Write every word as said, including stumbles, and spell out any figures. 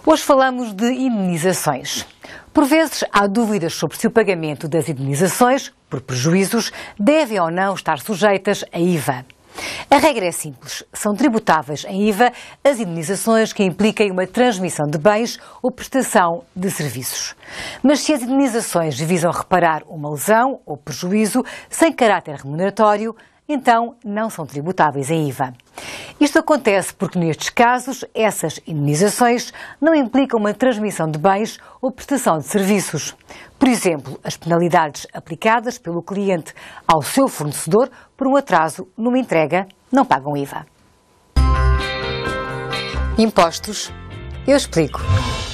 Hoje falamos de indenizações. Por vezes há dúvidas sobre se o pagamento das indenizações, por prejuízos, devem ou não estar sujeitas a I V A. A regra é simples. São tributáveis em I V A as indenizações que impliquem uma transmissão de bens ou prestação de serviços. Mas se as indenizações visam reparar uma lesão ou prejuízo sem caráter remuneratório, então não são tributáveis em I V A. Isto acontece porque, nestes casos, essas indenizações não implicam uma transmissão de bens ou prestação de serviços. Por exemplo, as penalidades aplicadas pelo cliente ao seu fornecedor por um atraso numa entrega não pagam I V A. Impostos? Eu explico.